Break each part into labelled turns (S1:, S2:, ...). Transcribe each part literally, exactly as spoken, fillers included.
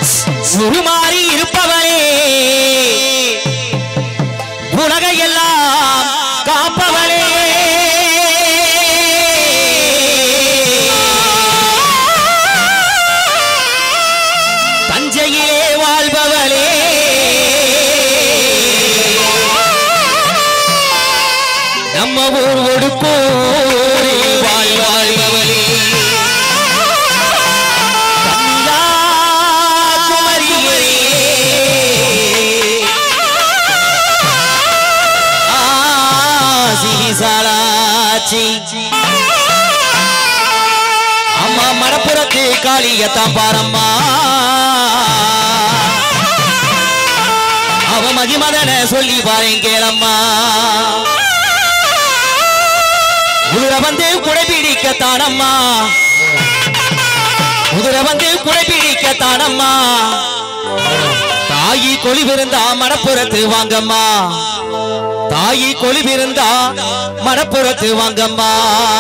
S1: உருமாறி இருப்பவளே உலகையெல்லாம் காப்பவளே தஞ்சையிலே வாழ்பவளே நம்ம ஊர் ஒடுக்கோரே வாழ்வாழ்பவளே அம்மா மடப்புறத்து காளியத்தான் பாரம்மா அவ மகிமதன சொல்லி பாருங்கேளம்மா குதிரை வந்து குடை பிடிக்கத்தானம்மா குதிரை வந்து குடை பிடிக்கத்தானம்மா தாயி கொலிவிருந்தா மடப்புறத்து வாங்கம்மா தாயி கொலிவிருந்தா மடப்புறத்து வாங்கம்மா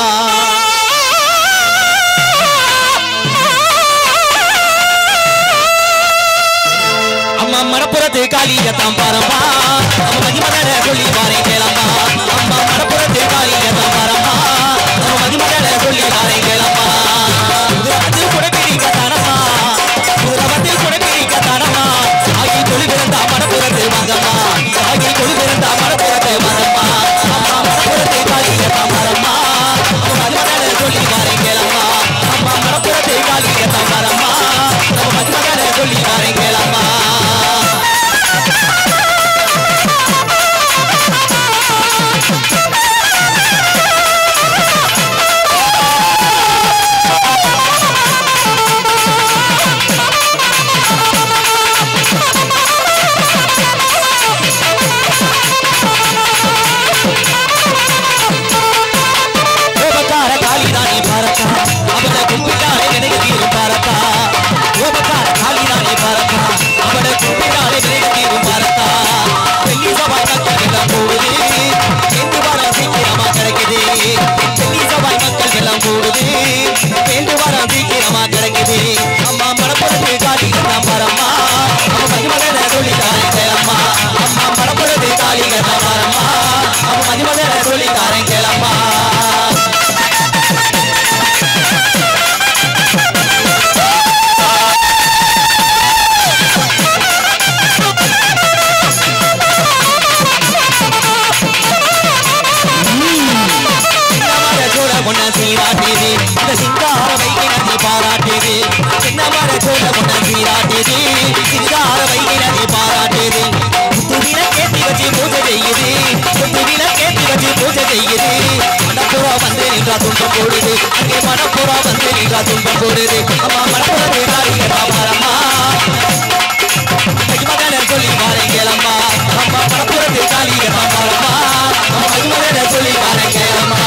S1: அம்மா மடப்புறத்து காளியத்தான் பாரம்மா அவ மகிமதன சொல்லி பாருங்கேளம்மா அம்மா மடப்புறத்து காளியத்தான் பாரம்மா அவ மகிமதன சொல்லி பாருங்கேளம்மா குதிரை வந்து குடை பிடிக்கத்தானம்மா குதிரை வந்து குடை பிடிக்கத்தானம்மா தாயி கொலிவிருந்தா மடப்புறத்து வாங்கம்மா தாயி கொலிவிருந்தா மடப்புறத்து வாங்கம்மா அம்மா மடப்புறத்து காளியத்தான் பாரம்மா அவ மகிமதன சொல்லி பாருங்கேளம்மா அம்மா மடப்புறத்து காளியத்தான் பாரம்மா அவ மகிமதன சொல்லி பாருங்கேளம்மா அம்மா மடப்புறத்து காளியத்தான் பாரம்மா அவ மகிமதன சொல்லி தாரேங்கேளம்மா அம்மா மடப்புறத்து காளியத்தான் பாரம்மா அவ மகிமதன சொல்லி தாரேங்கேளம்மா சிங்கார வைகினதி பாராட்டுது சின்னமர சோழ முன்ன சீராட்டுது சிங்கார வைகினதி பாராட்டுது குத்துவில கேட்டி வச்சு பூஜை செய்யுது குத்துவில கேட்டி வச்சு பூஜை செய்யுது மணப்புறா வந்து நின்றா துன்பம் போடுது அங்கே மணப்புறா வந்து நின்றா துன்பம் போடுது அம்மா மணப்புறத்து காளியத்தான் பாரம்மா மகிமதன சொல்லி பாருங்கேளம்மா அம்மா மணப்புறத்து காளியத்தான் பாரம்மா அம்மா மகிமதன சொல்லி பாருங்கேளம்மா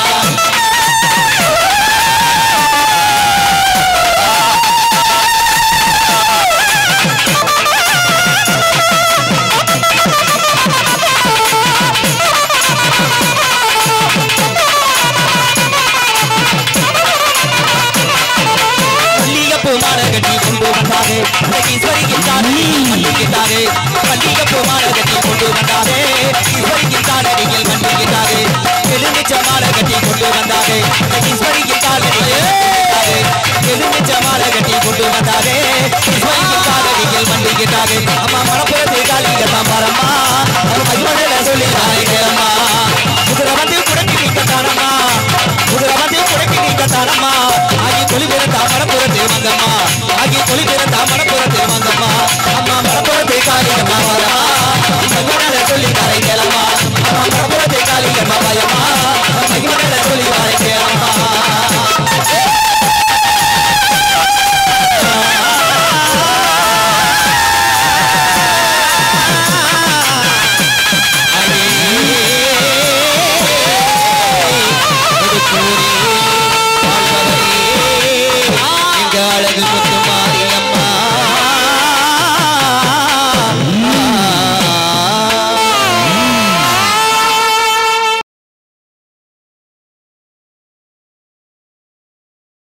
S1: கட்டி கொண்டு வந்தாரே ஈஸ்வரியின் தானடியில் மண்டிக்கிட்டாரே மல்லிகப்பூ மாலை கட்டி கொண்டு வந்தாரே ஈஸ்வரியின் தானடியில் மண்டிக்கிட்டாரே எலுமிச்ச மாலை கட்டி கொண்டு வந்தாரே ஈஸ்வரியின் தானடியில் எலுமிச்ச மாலை கட்டி கொண்டு வந்தாரே ஈஸ்வரியின் தானடியில் மண்டிக்கிட்டாரே அம்மா மடப்புறத்து காளியத்தான் பாரம்மா அவ மகிமதன சொல்லி தாரேங்கேளம்மா குதிரை வந்து குடை பிடிக்கத்தானம்மா குதிரை வந்து குடை பிடிக்கத்தானம்மா ஆகி கொலிவிருந்தா மடப்புறத்து வாங்கம்மா ஆகி கொலிவிருந்தா மடப்புறத்து வாங்கம்மா